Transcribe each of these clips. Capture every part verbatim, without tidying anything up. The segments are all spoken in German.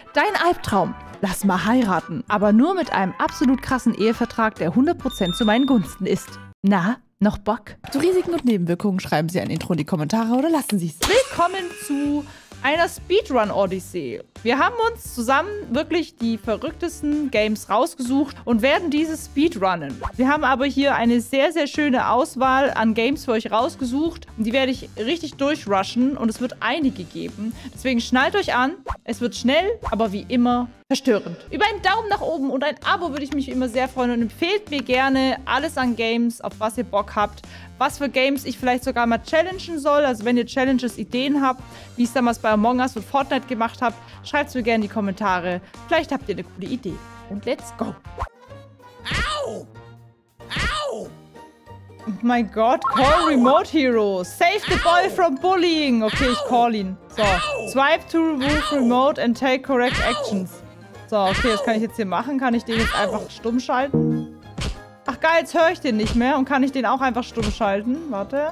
Dein Albtraum. Lass mal heiraten. Aber nur mit einem absolut krassen Ehevertrag, der hundert Prozent zu meinen Gunsten ist. Na, noch Bock? Zu Risiken und Nebenwirkungen schreiben Sie ein Intro in die Kommentare oder lassen Sie es. Willkommen zu einer Speedrun-Odyssee. Wir haben uns zusammen wirklich die verrücktesten Games rausgesucht und werden diese speedrunnen. Wir haben aber hier eine sehr, sehr schöne Auswahl an Games für euch rausgesucht. Und die werde ich richtig durchrushen und es wird einige geben. Deswegen schnallt euch an. Es wird schnell, aber wie immer verstörend. Über einen Daumen nach oben und ein Abo würde ich mich immer sehr freuen und empfehlt mir gerne alles an Games, auf was ihr Bock habt. Was für Games ich vielleicht sogar mal challengen soll. Also wenn ihr Challenges, Ideen habt, wie ich es damals bei Among Us und Fortnite gemacht habe, schreibt es mir gerne in die Kommentare. Vielleicht habt ihr eine coole Idee. Und let's go. Au! Au! Oh mein Gott, call Remote Hero. Save the boy from bullying. Okay, ich call ihn. So, swipe to remove remote and take correct actions. So, okay, was kann ich jetzt hier machen? Kann ich den jetzt einfach stumm schalten? Ach geil, jetzt höre ich den nicht mehr und kann ich den auch einfach stumm schalten. Warte.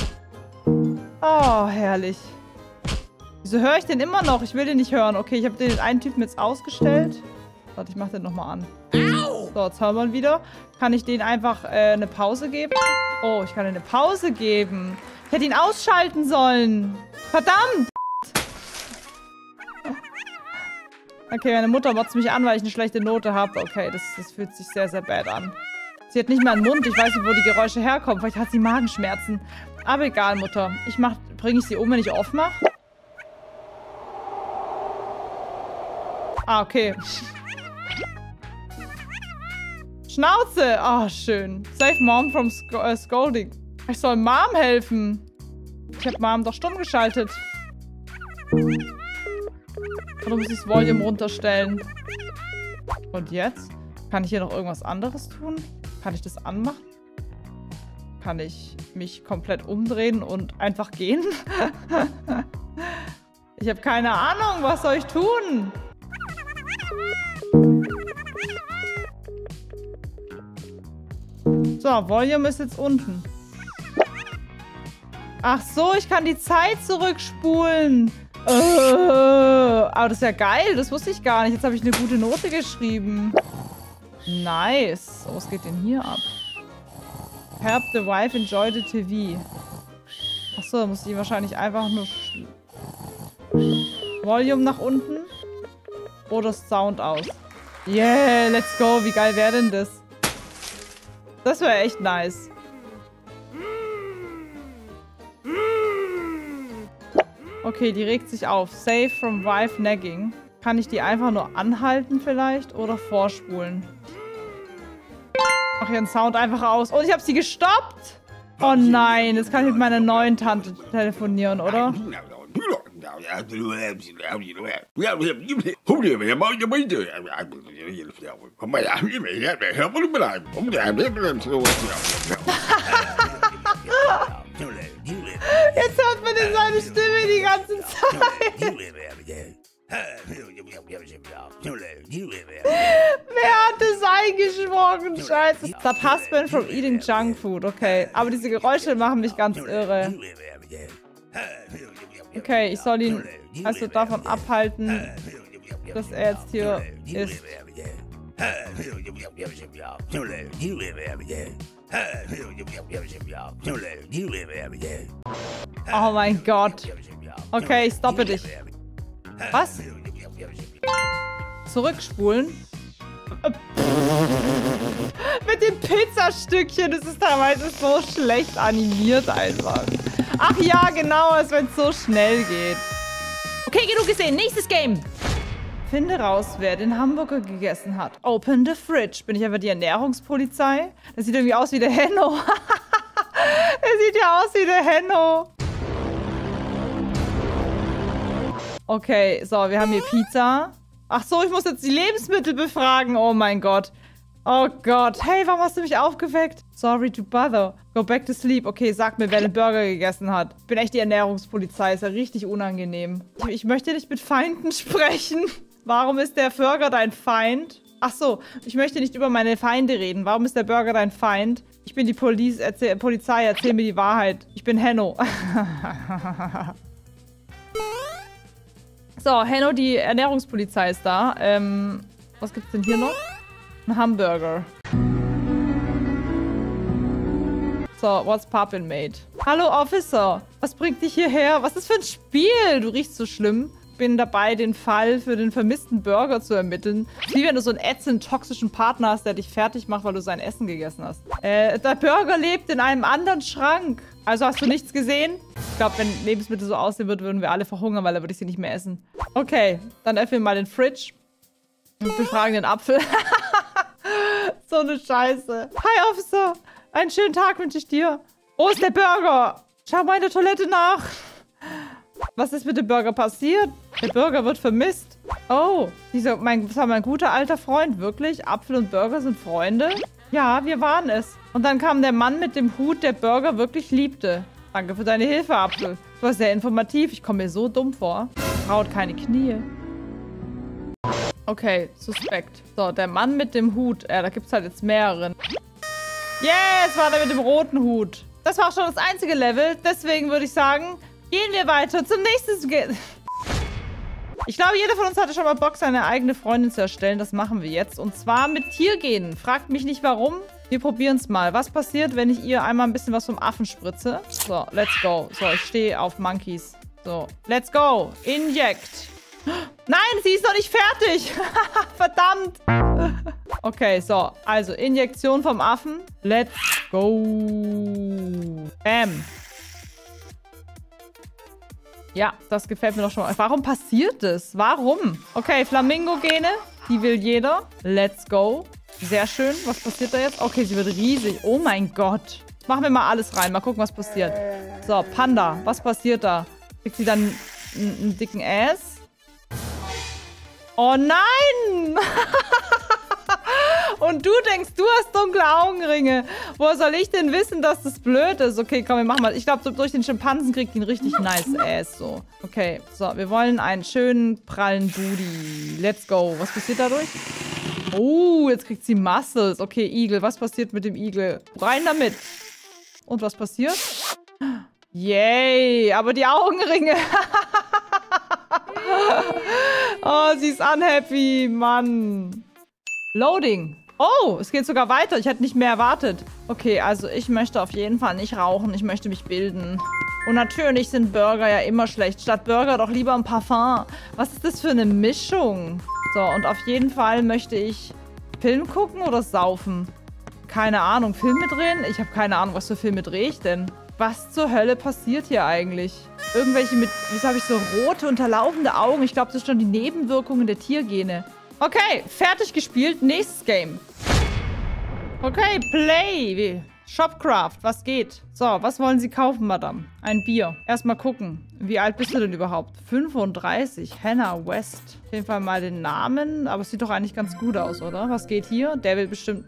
Oh, herrlich. Wieso höre ich den immer noch? Ich will den nicht hören. Okay, ich habe den einen Typen jetzt ausgestellt. Warte, ich mache den nochmal an. So, jetzt hören wir ihn wieder. Kann ich den einfach äh, eine Pause geben? Oh, ich kann eine Pause geben. Ich hätte ihn ausschalten sollen. Verdammt! Okay, meine Mutter motzt mich an, weil ich eine schlechte Note habe. Okay, das, das fühlt sich sehr, sehr bad an. Sie hat nicht mal einen Mund. Ich weiß nicht, wo die Geräusche herkommen. Vielleicht hat sie Magenschmerzen. Aber egal, Mutter. Ich mach, bringe ich sie um, wenn ich off mache? Ah, okay. Schnauze! Ah, oh, schön. Save Mom from sc äh, scolding. Ich soll Mom helfen. Ich habe Mom doch stumm geschaltet. Oder muss ich das Volume runterstellen? Und jetzt? Kann ich hier noch irgendwas anderes tun? Kann ich das anmachen? Kann ich mich komplett umdrehen und einfach gehen? Ich habe keine Ahnung. Was soll ich tun? So, Volume ist jetzt unten. Ach so, ich kann die Zeit zurückspulen. Äh, aber das ist ja geil. Das wusste ich gar nicht. Jetzt habe ich eine gute Note geschrieben. Nice. Oh, was geht denn hier ab? Help the wife enjoy the T V. Achso, da muss ich wahrscheinlich einfach nur Volume nach unten oder Sound aus. Yeah, let's go. Wie geil wäre denn das? Das wäre echt nice. Okay, die regt sich auf. Save from wife nagging. Kann ich die einfach nur anhalten vielleicht oder vorspulen? Mach ihren Sound einfach aus. Und ich habe sie gestoppt. Oh nein, jetzt kann ich mit meiner neuen Tante telefonieren, oder? Jetzt hört man in seine Stimme die ganze Zeit. Wer hat das eingeschworen? Scheiße. Stop husband from eating junk food. Okay, aber diese Geräusche machen mich ganz irre. Okay, ich soll ihn also davon abhalten, dass er jetzt hier ist. Oh mein Gott. Okay, ich stoppe dich. Was? Zurückspulen? Mit den Pizzastückchen. Das ist teilweise so schlecht animiert einfach. Ach ja, genau, als wenn es so schnell geht. Okay, genug gesehen. Nächstes Game. Finde raus, wer den Hamburger gegessen hat. Open the fridge. Bin ich einfach die Ernährungspolizei? Das sieht irgendwie aus wie der Henno. Der sieht ja aus wie der Henno. Okay, so, wir haben hier Pizza. Ach so, ich muss jetzt die Lebensmittel befragen. Oh mein Gott. Oh Gott. Hey, warum hast du mich aufgeweckt? Sorry to bother. Go back to sleep. Okay, sag mir, wer den Burger gegessen hat. Ich bin echt die Ernährungspolizei. Ist ja richtig unangenehm. Ich, ich möchte nicht mit Feinden sprechen. Warum ist der Burger dein Feind? Ach so, ich möchte nicht über meine Feinde reden. Warum ist der Burger dein Feind? Ich bin die Police, erzähl, Polizei. Erzähl mir die Wahrheit. Ich bin Henno. So, Henno, die Ernährungspolizei ist da. Ähm, was gibt's denn hier noch? Ein Hamburger. So, what's poppin', mate? Hallo, Officer. Was bringt dich hierher? Was ist für ein Spiel? Du riechst so schlimm. Bin dabei, den Fall für den vermissten Burger zu ermitteln. Wie wenn du so einen ätzenden, toxischen Partner hast, der dich fertig macht, weil du sein Essen gegessen hast. Äh, der Burger lebt in einem anderen Schrank. Also hast du nichts gesehen? Ich glaube, wenn Lebensmittel so aussehen würden, würden wir alle verhungern, weil dann würde ich sie nicht mehr essen. Okay, dann öffnen wir mal den Fridge. Und befragen den Apfel. So eine Scheiße. Hi, Officer. Einen schönen Tag wünsche ich dir. Wo ist der Burger? Schau mal in der Toilette nach. Was ist mit dem Burger passiert? Der Burger wird vermisst. Oh, dieser, mein, das war mein guter alter Freund. Wirklich? Apfel und Burger sind Freunde? Ja, wir waren es. Und dann kam der Mann mit dem Hut, der Burger wirklich liebte. Danke für deine Hilfe, Apfel. Du warst sehr informativ. Ich komme mir so dumm vor. Frau hat keine Knie. Okay, suspekt. So, der Mann mit dem Hut. Ja, da gibt es halt jetzt mehrere. Yes, war der mit dem roten Hut. Das war auch schon das einzige Level. Deswegen würde ich sagen... Gehen wir weiter zum nächsten... Ge ich glaube, jeder von uns hatte schon mal Bock, seine eigene Freundin zu erstellen. Das machen wir jetzt. Und zwar mit Tiergenen. Fragt mich nicht, warum. Wir probieren es mal. Was passiert, wenn ich ihr einmal ein bisschen was vom Affen spritze? So, let's go. So, ich stehe auf Monkeys. So, let's go. Inject. Nein, sie ist noch nicht fertig. Verdammt. Okay, so. Also, Injektion vom Affen. Let's go. Bam. Ja, das gefällt mir doch schon mal. Warum passiert das? Warum? Okay, Flamingo-Gene. Die will jeder. Let's go. Sehr schön. Was passiert da jetzt? Okay, sie wird riesig. Oh mein Gott. Machen wir mal alles rein. Mal gucken, was passiert. So, Panda. Was passiert da? Kriegt sie dann einen, einen dicken Ass? Oh nein! Und du denkst, du hast dunkle Augenringe. Woher soll ich denn wissen, dass das blöd ist? Okay, komm, wir machen mal. Ich glaube, so durch den Schimpansen kriegt die einen richtig nice Ass. So. Okay, so, wir wollen einen schönen, prallen Booty. Let's go. Was passiert dadurch? Oh, jetzt kriegt sie Muscles. Okay, Igel. Was passiert mit dem Igel? Rein damit. Und was passiert? Yay, aber die Augenringe. Oh, sie ist unhappy, Mann. Loading. Oh, es geht sogar weiter. Ich hätte nicht mehr erwartet. Okay, also ich möchte auf jeden Fall nicht rauchen. Ich möchte mich bilden. Und natürlich sind Burger ja immer schlecht. Statt Burger doch lieber ein Parfum. Was ist das für eine Mischung? So, und auf jeden Fall möchte ich Film gucken oder saufen. Keine Ahnung. Filme drehen? Ich habe keine Ahnung, was für Filme drehe ich denn? Was zur Hölle passiert hier eigentlich? Irgendwelche mit... Wieso habe ich so rote, unterlaufende Augen? Ich glaube, das sind schon die Nebenwirkungen der Tiergene. Okay, fertig gespielt. Nächstes Game. Okay, Play. Shopcraft, was geht? So, was wollen Sie kaufen, Madame? Ein Bier. Erstmal gucken. Wie alt bist du denn überhaupt? fünfunddreißig. Hannah West. Auf jeden Fall mal den Namen. Aber es sieht doch eigentlich ganz gut aus, oder? Was geht hier? Der will bestimmt...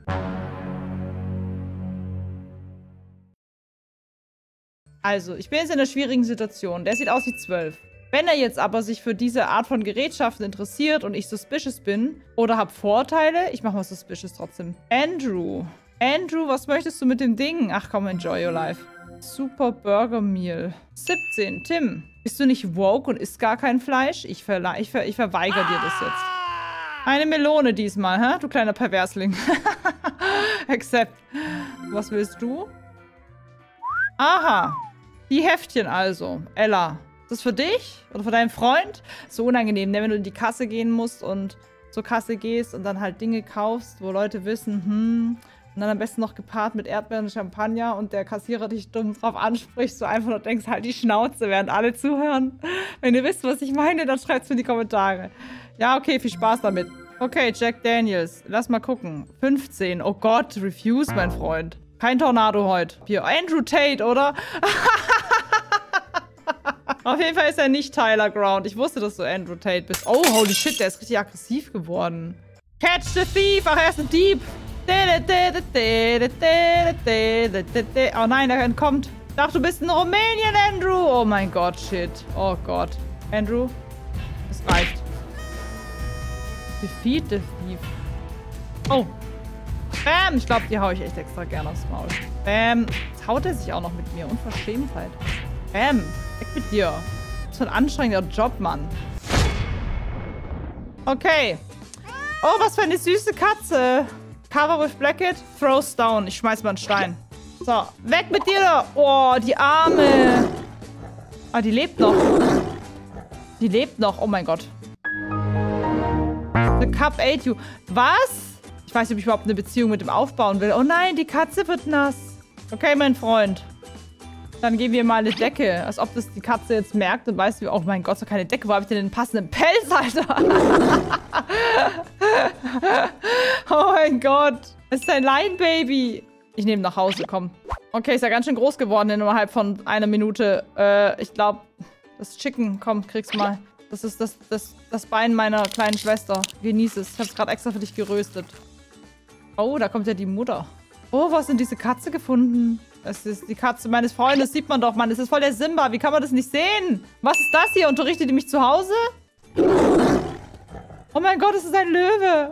Also, ich bin jetzt in einer schwierigen Situation. Der sieht aus wie zwölf. Wenn er jetzt aber sich für diese Art von Gerätschaften interessiert und ich suspicious bin oder habe Vorteile, ich mache mal suspicious trotzdem. Andrew. Andrew, was möchtest du mit dem Ding? Ach komm, enjoy your life. Super Burger Meal. siebzehn. Tim, bist du nicht woke und isst gar kein Fleisch? Ich, verla ich, ver ich verweigere dir das jetzt. Eine Melone diesmal, hä? Du kleiner Perversling. Accept. Was willst du? Aha. Die Heftchen also. Ella. Ist das für dich? Oder für deinen Freund? So unangenehm, ne? Wenn du in die Kasse gehen musst und zur Kasse gehst und dann halt Dinge kaufst, wo Leute wissen, hm, und dann am besten noch gepaart mit Erdbeeren und Champagner und der Kassierer dich dumm drauf anspricht, so einfach nur denkst, halt die Schnauze, während alle zuhören. Wenn ihr wisst, was ich meine, dann schreibt es in die Kommentare. Ja, okay, viel Spaß damit. Okay, Jack Daniels. Lass mal gucken. fünfzehn. Oh Gott, refuse, mein Freund. Kein Tornado heute. Hier, Andrew Tate, oder? Auf jeden Fall ist er nicht Tyler Ground. Ich wusste, dass du Andrew Tate bist. Oh, holy shit, der ist richtig aggressiv geworden. Catch the thief. Ach, er ist ein Dieb. Oh nein, er entkommt. Ich dachte, du bist in Rumänien, Andrew. Oh mein Gott, shit. Oh Gott. Andrew, es reicht. Defeat the thief. Oh. Bam. Ich glaube, die hau ich echt extra gerne aufs Maul. Bam. Jetzt haut er sich auch noch mit mir. Unverschämtheit. Bam. Weg mit dir. Das ist ein anstrengender Job, Mann. Okay. Oh, was für eine süße Katze. Cover with blanket, throws down. Ich schmeiß mal einen Stein. So, weg mit dir da. Oh, die Arme. Ah, die lebt noch. Die lebt noch. Oh mein Gott. The cup ate you. Was? Ich weiß nicht, ob ich überhaupt eine Beziehung mit ihm aufbauen will. Oh nein, die Katze wird nass. Okay, mein Freund. Dann geben wir mal eine Decke. Als ob das die Katze jetzt merkt und weiß, wie, oh mein Gott, so keine Decke. Wo habe ich denn den passenden Pelz, Alter? Oh mein Gott. Es ist ein Lionbaby. Ich nehme nach Hause, komm. Okay, ist ja ganz schön groß geworden innerhalb von einer Minute. Äh, ich glaube, das Chicken, komm, krieg's mal. Das ist das, das, das Bein meiner kleinen Schwester. Genieß es. Ich habe es gerade extra für dich geröstet. Oh, da kommt ja die Mutter. Oh, wo hast du denn diese Katze gefunden? Das ist die Katze meines Freundes. Sieht man doch, Mann. Das ist voll der Simba. Wie kann man das nicht sehen? Was ist das hier? Unterrichtet ihr mich zu Hause? Oh mein Gott, es ist ein Löwe.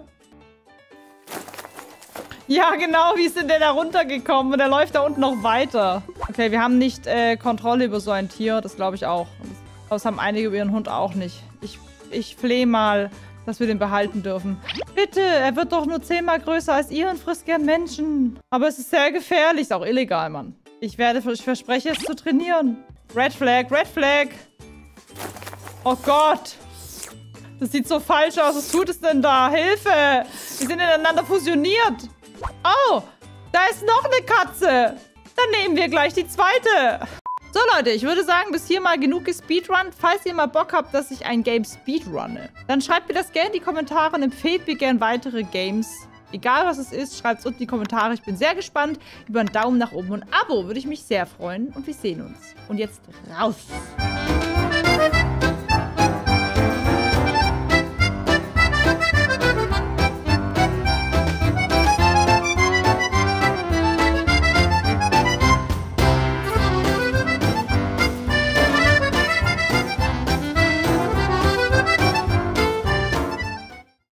Ja, genau. Wie ist denn der da runtergekommen? Und der läuft da unten noch weiter. Okay, wir haben nicht äh, Kontrolle über so ein Tier. Das glaube ich auch. Das haben einige über ihren Hund auch nicht. Ich, ich flehe mal, dass wir den behalten dürfen. Bitte, er wird doch nur zehnmal größer als ihr und frisst gern Menschen. Aber es ist sehr gefährlich. Ist auch illegal, Mann. Ich werde, ich verspreche es zu trainieren. Red Flag, Red Flag. Oh Gott. Das sieht so falsch aus. Was tut es denn da? Hilfe. Wir sind ineinander fusioniert. Oh, da ist noch eine Katze. Dann nehmen wir gleich die zweite. So, Leute, ich würde sagen, bis hier mal genug gespeedrunnt. Falls ihr mal Bock habt, dass ich ein Game speedrunne, dann schreibt mir das gerne in die Kommentare und empfehlt mir gerne weitere Games. Egal, was es ist, schreibt es unten in die Kommentare. Ich bin sehr gespannt. Über einen Daumen nach oben und ein Abo würde ich mich sehr freuen. Und wir sehen uns. Und jetzt raus.